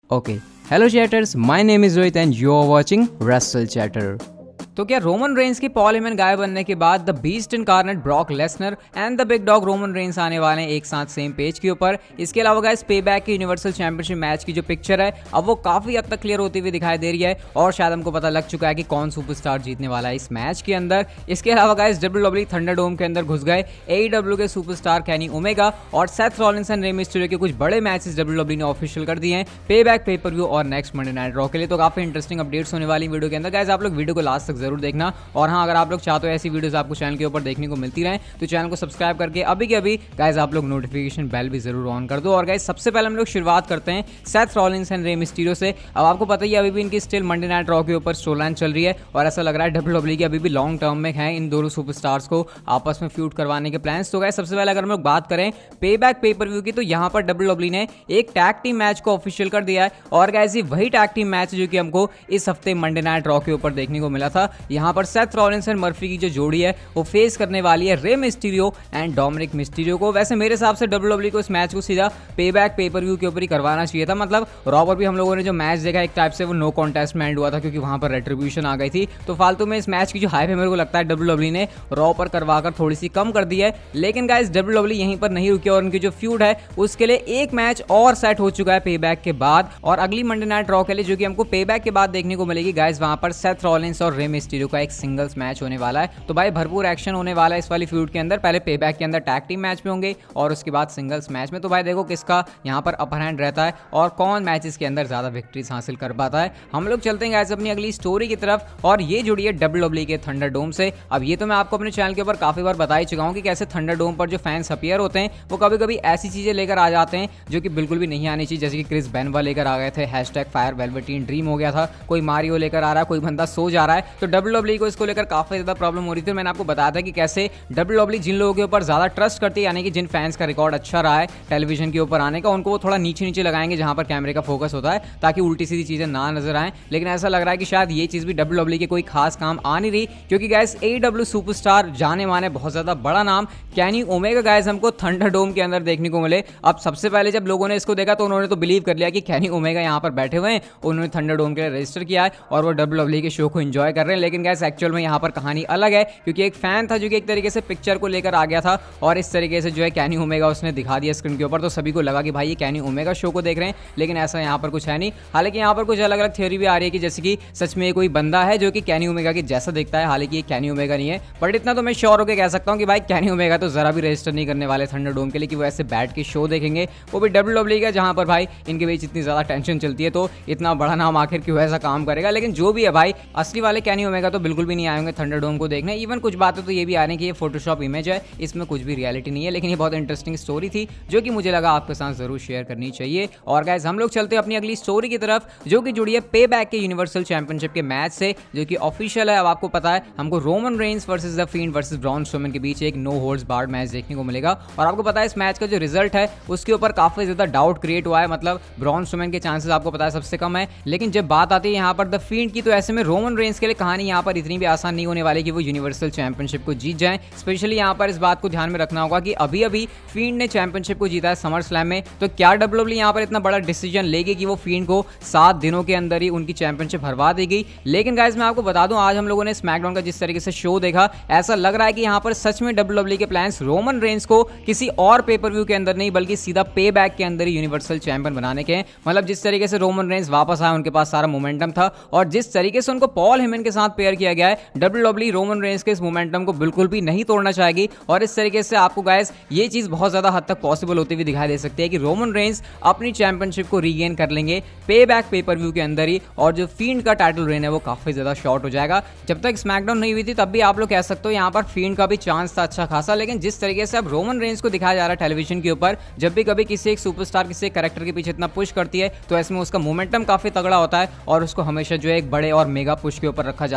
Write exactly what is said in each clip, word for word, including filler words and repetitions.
Okay. Hello chatters, my name is Rohit and you are watching Wrestle Chatter. तो क्या Roman Reigns की Paul Heyman गायब बनने के बाद the beast incarnate Brock Lesnar and the big dog Roman Reigns आने वाले हैं एक साथ सेम पेज के ऊपर। इसके अलावा गाइस पेबैक की यूनिवर्सल चैंपियनशिप मैच की जो पिक्चर है अब वो काफी हद तक क्लियर होती हुई दिखाई दे रही है और शायद हमको पता लग चुका है कि कौन सुपरस्टार जीतने वाला है इस मैच के अंदर। इसके अलावा गाइस डब्ल्यूडब्ल्यूई थंडरडोम के अंदर घुस गए एईडब्ल्यू के सुपरस्टार कैनी ओमेगा और Seth Rollins and Rey Mysterio के कुछ बड़े मैचेस डब्ल्यूडब्ल्यूई ने ऑफिशियल कर दिए हैं पेबैक पे पर व्यू और नेक्स्ट मंडे नाइट रॉ के लिए। तो काफी इंटरेस्टिंग अपडेट्स होने वाली वीडियो के अंदर गाइस, आप लोग वीडियो को लास्ट तक जरूर देखना। और हाँ, अगर आप लोग चाहते हो ऐसी वीडियोस आपको चैनल के ऊपर देखने को मिलती रहें तो चैनल को सब्सक्राइब करके अभी के अभी गाइस आप लोग नोटिफिकेशन बेल भी जरूर ऑन कर दो। और गाइस सबसे पहले हम लोग शुरुआत करते हैं Seth Rollins and Rey Mysterio से। अब आपको पता ही है अभी भी इनकी स्टिल मंडे नाइट रॉ के ऊपर स्टोरीलाइन चल रही है और ऐसा लग रहा है डब्ल्यूडब्ल्यूई की अभी भी लॉन्ग टर्म में है इन दोनों सुपरस्टार्स को आपस में फ्यूड करवाने के प्लान्स। तो गाइस सबसे पहले अगर हम लोग बात करें पेबैक पे पर व्यू की तो यहाँ पर डब्ल्यूडब्ल्यूई ने एक टैग टीम मैच को ऑफिशियल कर दिया है और गाइस ये वही टैग टीम मैच जो कि हमको इस हफ्ते मंडे नाइट रॉ के ऊपर देखने को मिला था। यहाँ पर सेथ रॉलिंस एंड मर्फी की जो जोड़ी है वो फेस करने वाली है Rey Mysterio and Dominik Mysterio को। वैसे मेरे हिसाब से डब्ल्यूडब्ल्यूई को इस मैच को सीधा पेबैक पे पर व्यू के ऊपर ही करवाना चाहिए था। मतलब रॉ पर भी हम लोगों ने जो मैच देखा एक टाइप से वो नो कॉन्टेस्ट में एंड हुआ था क्योंकि वहां पर रेट्रिब्यूशन आ गई थी। तो फालतू में इस मैच की जो हाइप है मेरे को लगता है डब्ल्यूडब्ल्यूई ने रॉ पर करवाकर थोड़ी सी कम कर दी है। लेकिन गाइस डब्ल्यूडब्ल्यूई यहीं पर नहीं रुकी और उनकी जो फ्यूड है उसके लिए एक मैच और सेट हो चुका है पेबैक के बाद और अगली मंडे नाइट रॉ के लिए जो कि हमको पेबैक के बाद देखने को मिलेगी गाइस वहां पर सेथ रॉलिंस और रे मिस्टीरियो का एक सिंगल्स मैच होने वाला है। तो भाई भरपूर एक्शन होने वाला है इस वाली फ्यूड के अंदर। पहले पेबैक के अंदर टैग टीम मैच में होंगे और उसके बाद सिंगल्स मैच में। तो भाई देखो किसका यहाँ पर अपर हैंड रहता है और कौन मैचेस के अंदर ज्यादा विक्ट्रीज हासिल कर पाता है। हम लोग चलते हैं गाइस अपनी अगली स्टोरी की तरफ और ये जुड़ी है डब्ल्यूडब्ल्यूई के थंडरडोम से। अब ये तो मैं आपको अपने चैनल के ऊपर काफी बार बता ही चुका हूँ कि कैसे थंडरडोम पर जो फैंस अपीयर होते हैं वो कभी कभी ऐसी चीजें लेकर आ जाते हैं जो कि बिल्कुल भी नहीं आनी चाहिए। जैसे कि क्रिस बेनवा लेकर आ गए थे हैशटैग फायर वेलवेटीन ड्रीम हो गया था, कोई मारियो लेकर आ रहा है, कोई बंदा सो जा रहा है। तो डब्ल्यूडब्ल्यूई को इसको लेकर काफी ज्यादा प्रॉब्लम हो रही थी। मैंने आपको बताया था कि कैसे डब्ल्यूडब्ल्यूई जिन लोगों के ऊपर ज्यादा ट्रस्ट करती है यानी कि जिन फैंस का रिकॉर्ड अच्छा रहा है टेलीविजन के ऊपर आने का उनको वो थोड़ा नीचे नीचे लगाएंगे जहां पर कैमरे का फोकस होता है ताकि उल्टी सीधी चीजें ना नजर आए। लेकिन ऐसा लग रहा है कि शायद ये चीज भी डब्ल्यूडब्ल्यूई के कोई खास काम आ नहीं रही क्योंकि गाइस एईडब्ल्यू सुपरस्टार जाने माने बहुत ज्यादा बड़ा नाम कैनी ओमेगा गाइस हमको थंडरडोम के अंदर देखने को मिले। अब सबसे पहले जब लोगों ने इसको देखा तो उन्होंने तो बिलीव कर लिया कि कैनी ओमेगा यहाँ पर बैठे हुए हैं, उन्होंने थंडरडोम के लिए रजिस्टर किया है और वो डब्ल्यूडब्ल्यूई के शो को एंजॉय कर रहे हैं। लेकिन गाइस एक्चुअल में यहाँ पर कहानी अलग है क्योंकि एक फैन था जो कि एक तरीके से पिक्चर को लेकर आ गया था और इस तरीके से जो है कैनी ओमेगा उसने दिखा दिया स्क्रीन के ऊपर। तो सभी को लगा कि भाई ये कैनी ओमेगा शो को देख रहे हैं, लेकिन ऐसा यहाँ पर कुछ है नहीं। हालांकि यहाँ पर कुछ अलग अलग थ्योरी भी आ रही है कि जैसे कि सच में कोई बंदा है जो कि कैनी ओमेगा के जैसा दिखता है, हालांकि ये कैनी ओमेगा नहीं है। बट इतना तो मैं श्योर होकर कह सकता हूँ कि भाई कैनी ओमेगा तो जरा भी रजिस्टर नहीं करने वाले थंडरडोम के लिए कि वो ऐसे बैठ के शो देखेंगे, वो भी डब्ल्यूडब्ल्यूई का जहाँ पर भाई इनके बीच इतनी ज्यादा टेंशन चलती है। तो इतना बड़ा नाम आखिर क्यों ऐसा काम करेगा। लेकिन जो भी है भाई असली वाले कैनी ओमेगा तो बिल्कुल भी नहीं आएंगे थंडरडोम को देखने। इवन कुछ बातें तो ये भी आ रही है कि ये फोटोशॉप इमेज है, इसमें कुछ भी रियलिटी नहीं है। लेकिन ये बहुत इंटरेस्टिंग स्टोरी थी जो कि मुझे लगा आपके साथ जरूर शेयर करनी चाहिए। और गाइस हम लोग चलते हैं अपनी अगली स्टोरी की तरफ जो कि जुड़ी है पेबैक के यूनिवर्सल चैंपियनशिप के मैच से जो कि ऑफिशियल है। अब आपको पता है हमको Roman Reigns versus the Fiend versus Braun Strowman के बीच एक नो होल्ड्स बार्ड मैच देखने को मिलेगा। और आपको पता है इस मैच का जो रिजल्ट है उसके ऊपर काफी ज्यादा डाउट क्रिएट हुआ है। मतलब ब्रॉन स्ट्रोमैन के चांसेस आपको पता है सबसे कम है, लेकिन जब बात आती है यहाँ पर द फिएंड की तो ऐसे में रोमन रेंस के लिए कहानी यहाँ पर इतनी भी आसान नहीं होने वाली कि वो यूनिवर्सल चैंपियनशिप को जीत जाए। स्पेशली यहाँ पर इस बात को ध्यान में रखना होगा कि अभी अभी फिएंड ने चैंपियनशिप को जीता है समर स्लैम में। तो क्या डब्ल्यूडब्ल्यूई यहाँ पर इतना बड़ा डिसीजन लेगी कि वो फिएंड को सात दिनों के अंदर ही उनकी चैंपियनशिप हरवा देगी। लेकिन गाइस मैं आपको बता दूं आज हम लोगों ने स्मैकडाउन का जिस तरीके से शो देखा ऐसा लग रहा है कि यहाँ पर सच में डब्ल्यूडब्ल्यूई के प्लान्स रोमन रेंस को किसी और पेपर व्यू के अंदर नहीं बल्कि सीधा पेबैक के अंदर ही यूनिवर्सल चैंपियन बनाने के हैं। मतलब जिस तरीके से रोमन रेंस वापस आए उनके पास सारा मोमेंटम था और जिस तरीके से उनको पॉल हेमन के साथ पेयर किया गया है डब्ल्यूडब्ल्यूई रोमन रेंस के इस मोमेंटम को बिल्कुल भी नहीं तोड़ना चाहेगी। और इस तरीके से आपको गाइस ये चीज बहुत ज्यादा हद तक पॉसिबल होती हुई दिखाई दे सकती है कि रोमन रेंस अपनी चैंपियनशिप को रीगेन कर लेंगे पेबैक पेपर व्यू के अंदर ही और जो फिएंड का टाइटल रेन है वो काफी ज्यादा शॉर्ट हो जाएगा। जब तक स्मैकडाउन नहीं हुई थी तब भी आप लोग कह सकते हो यहाँ पर फिएंड का भी चांस था अच्छा खासा। लेकिन जिस तरीके से अब रोमन रेंस को दिखाया जा रहा है टेलीविजन के ऊपर, जब भी कभी किसी एक सुपरस्टार किसी एक कैरेक्टर के पीछे इतना पुश करती है तो इसमें उसका मोमेंटम काफी तगड़ा होता है और उसको हमेशा जो है एक बड़े और मेगा पुश के ऊपर रखा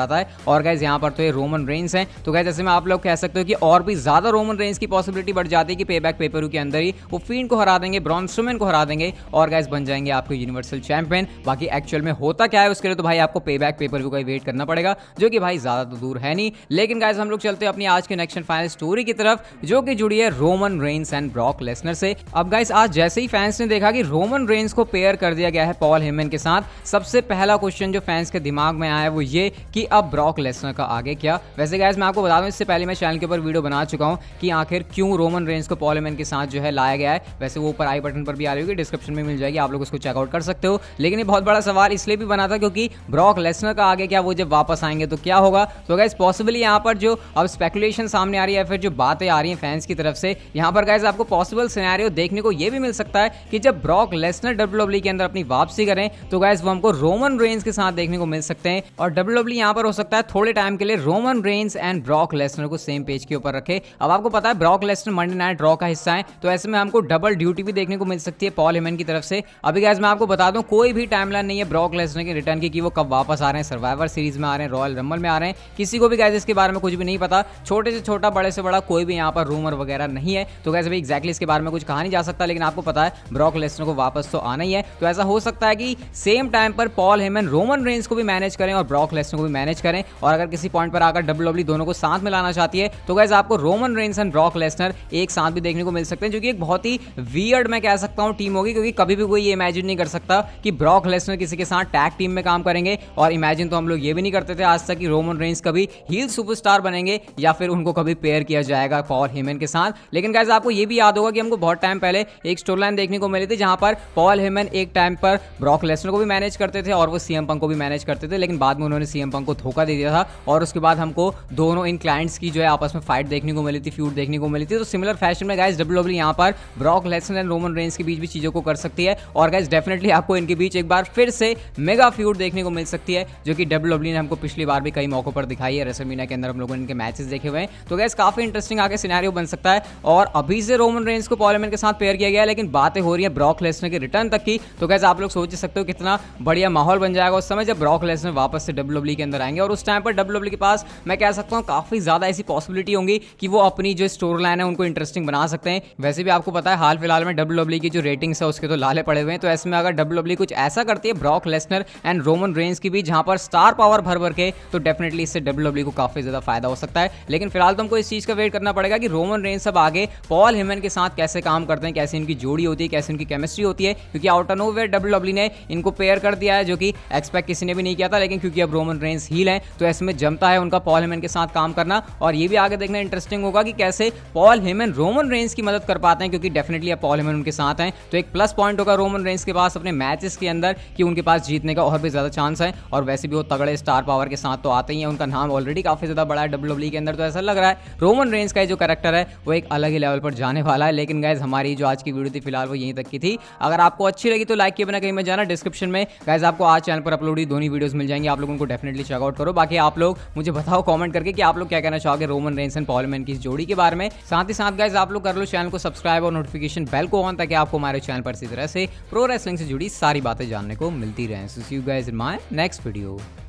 जाता है। और गाइस यहाँ पर तो ये रोमन रेंस हैं, तो गाइस ऐसे में आप लोग कह सकते हो कि और भी ज्यादा रोमन रेंस की पॉसिबिलिटी बढ़ जाती है कि पेबैक पेपर के अंदर ही वो फीन को हरा देंगे, ब्रॉन स्ट्रोमैन को हरा देंगे और गाइस बन जाएंगे आपको यूनिवर्सल चैंपियन। बाकी एक्चुअल में होता क्या है उसके लिए तो भाई आपको पेबैक पेपर व्यू का वेट करना पड़ेगा, जो कि भाई ज्यादा तो दूर है नहीं। लेकिन गाइस हम लोग चलते हैं अपनी आज के नेक्स्ट एंड फाइनल स्टोरी की तरफ, जो कि जुड़ी है Roman Reigns and Brock Lesnar से। अब गाइस आज जैसे ही फैंस ने देखा कि रोमन रेंस को पेयर कर दिया गया है पॉल हेमन के साथ, सबसे पहला क्वेश्चन जो फैंस के दिमाग में आया है वो ये कि अब ब्रॉक लेसनर का आगे क्या। वैसे गाइस मैं आपको बता दूं, इससे पहले मैं चैनल के ऊपर वीडियो बना चुका हूं कि आखिर क्यों रोमन रेंस को पॉल हेमन के साथ जो है लाया गया है। वैसे वो ऊपर आई बटन पर भी आ रही होगी, डिस्क्रिप्शन में मिल जाएगी, आप लोग उसको चेकआउट कर सकते हो। लेकिन ये बहुत बड़ा सवाल इसलिए भी बना था क्योंकि ब्रॉक लेसनर का आगे क्या, वो जब वापस आएंगे तो क्या होगा। तो गाइस पॉसिबली यहाँ पर जो अब स्पेकुलेशन सामने आ रही है, फिर जो बातें आ रही हैं फैंस की तरफ से, यहाँ पर गाइस आपको पॉसिबल सिनेरियो देखने को ये भी मिल सकता है कि जब ब्रॉक लेसनर डब्ल्यूडब्ल्यूई के अंदर अपनी वापसी करें तो गाइस वो हमको रोमन रेंस के साथ देखने को मिल सकते हैं। और डब्ल्यूडब्ल्यूई यहाँ पर हो सकता है थोड़े टाइम के लिए Roman Reigns and Brock Lesnar को सेम पेज के ऊपर रखे। अब आपको पता है Brock Lesnar Monday Night Raw का हिस्सा है, तो ऐसे में हमको डबल ड्यूटी भी देखने को मिल सकती है पॉल हेमन की तरफ से। अभी गाइस मैं आपको बता दूं, कोई भी टाइमलाइन नहीं है ब्रॉक लेसनर के रिटर्न की कि वो कब वापस आ रहे हैं, सर्वाइवर सीरीज में आ रहे हैं, रॉयल रंबल में आ रहे हैं, किसी को भी गाइस इसके बारे में कुछ भी नहीं पता। छोटे से छोटा, बड़े से बड़ा कोई भी यहाँ पर रूमर वगैरह नहीं है, तो गाइस अभी एग्जैक्टली इसके बारे में कुछ कहा नहीं जा सकता। लेकिन आपको पता है ब्रॉक लेसनर को वापस तो आना ही है, तो ऐसा हो सकता है कि सेम टाइम पर पॉल हेमन रोमन रेंस को भी मैनेज करें और ब्रॉक लेसनर को भी मैनेज करें। और अगर किसी पॉइंट पर आकर डब्ल्यूडब्ल्यूई दोनों को साथ में लाना चाहती है तो गाइस आपको Roman Reigns and Brock Lesnar एक साथ भी देखने को मिल सकते हैं, जो कि एक बहुत ही वियर्ड मैं कह सकता हूं टीम होगी, क्योंकि कभी भी कोई ये इमेजिन नहीं कर सकता कि ब्रॉक लेसनर किसी के साथ टैग टीम में काम करेंगे। और इमेजिन तो हम लोग ये भी नहीं करते थे आज तक कि रोमन रेंस कभी हील सुपरस्टार बनेंगे या फिर उनको कभी पेयर किया जाएगा पॉल हेमन के साथ। लेकिन गाइस आपको ये भी याद होगा कि हमको बहुत टाइम पहले एक स्टोरी लाइन देखने को मिली थी जहां पर पॉल हेमन एक टाइम पर ब्रॉक लेसनर को भी मैनेज करते थे और वो सीएम पंक को भी मैनेज करते थे, लेकिन बाद में उन्होंने सीएम पंक को धोखा दे दिया था और उसके बाद हमको दोनों इन क्लाइंट्स की जो है आपस में फाइट देखने को मिली थी, फ्यूड देखने को मिली थी। तो सिमिलर फैशन में गाइस डब्ल्यूडब्ल्यूई यहाँ पर Brock Lesnar and Roman Reigns के बीच भी चीजों को कर सकती है और गाइस डेफिनेटली आपको इनके बीच एक बार फिर से मेगा फ्यूड देखने को मिल सकती है, जो कि डब्ल्यूडब्ल्यूई ने हमको पिछली बार भी कई मौकों पर दिखाई है। रेसलमेनिया के अंदर हम लोगों ने इनके मैचेस देखे हुए हैं, तो गाइस काफी इंटरेस्टिंग आगे सिनेरियो बन सकता है। और अभी से रोमन रेंस को पॉल हेमन के साथ पेयर किया गया है, लेकिन बातें हो रही है ब्रॉक लेसनर के रिटर्न तक की। तो गाइस आप लोग सोच सकते हो कितना बढ़िया माहौल बन जाएगा उस समय जब ब्रॉक लेसनर वापस से डब्ल्यूडब्ल्यूई के अंदर आएंगे। और उस टाइम पर डब्ल्यूडब्ल्यूई के पास मैं कह सकता हूँ काफी ज्यादा ऐसी पॉसिबिलिटी होंगी कि वो अपनी जो स्टोरी लाइन है उनको इंटरेस्टिंग बना सकते हैं। वैसे भी आपको पता है हाल फिलहाल में डब्ल्यूडब्ल्यूई की जो रेटिंग्स है उसके तो लाले पड़े हुए हैं, तो ऐसे में अगर डब्ल्यूडब्ल्यूई कुछ ऐसा करती है Brock Lesnar and Roman Reigns के बीच जहां पर स्टार पावर भर भर के, तो डेफिनेटली इससे डब्ल्यूडब्ल्यूई को काफी ज्यादा फायदा हो सकता है। लेकिन फिलहाल तो हमको इस चीज का वेट करना पड़ेगा कि रोमन रेंस अब आगे पॉल हेमन के साथ कैसे काम करते हैं, कैसे इनकी जोड़ी होती है, कैसे इनकी केमिस्ट्री होती है, क्योंकि आउट ऑफ नोवेयर डब्ल्यूडब्ल्यूई ने इनको पेयर कर दिया है, जो कि एक्सपेक्ट किसी ने भी नहीं किया था। लेकिन क्योंकि अब रोमन रेंस हील हैं तो ऐसे में जमता है उनका पॉल हेमन के साथ काम करना। और ये भी आगे देखना इंटरेस्टिंग होगा कि कैसे पॉल हेमन रोमन रेंस की मदद कर पाते हैं, क्योंकि डेफिनेटली अब पॉल हेमन उनके साथ हैं, तो एक प्लस पॉइंट होगा रोमन रेंस के पास अपने मैचेस के अंदर कि उनके पास जीतने का और भी ज्यादा चांस है। और वैसे भी वो तगड़े स्टार पावर के साथ तो आते ही हैं, उनका नाम ऑलरेडी काफी ज्यादा बड़ा है डब्ल्यूडब्ल्यूई के अंदर, तो ऐसा लग रहा है रोमन रेंस का जो कैरेक्टर है वो एक अलग ही लेवल पर जाने वाला है। लेकिन गाइज हमारी जो आज की वीडियो थी फिलहाल वो यहीं तक की थी। अगर आपको अच्छी लगी तो लाइक किए बिना कहीं मत जाना। डिस्क्रिप्शन में गाइज आपको आज चैनल पर अपलोड दोनों वीडियोस मिल जाएंगे, आप लोगों को डेफिनेटली चेकआउट करो। बाकी आप लोग मुझे बताओ कमेंट करके कि आप लोग क्या कहना चाहोगे Roman Reigns and Paul Heyman की इस जोड़ी के बारे में। साथ ही साथ गाइज आप लोग कर लो चैनल को सब्सक्राइब और नोटिफिकेशन बेल को ऑन, ताकि आपको हमारे चैनल पर इसी तरह से प्रो रेसलिंग से जुड़ी सारी बातें जानने को मिलती रहे। So see you guys in my next video.